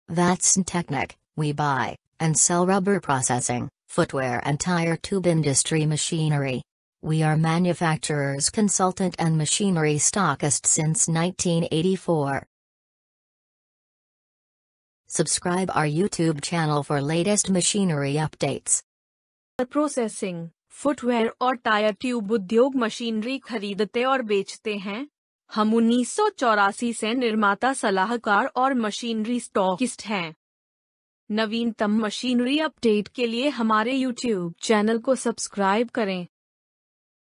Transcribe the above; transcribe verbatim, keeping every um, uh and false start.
VatsnTecnic, we buy and sell rubber processing, footwear and tire tube industry machinery. We are manufacturers consultant and machinery stockist since nineteen eighty-four. Subscribe our YouTube channel for latest machinery updates. Processing, footwear और tyre tube उद्योग machinery खरीदते और बेचते हैं। हम उन्नीस सौ चौरासी से निर्माता सलाहकार और मशीनरी स्टॉकिस्ट हैं। नवीनतम मशीनरी अपडेट के लिए हमारे YouTube चैनल को सब्सक्राइब करें।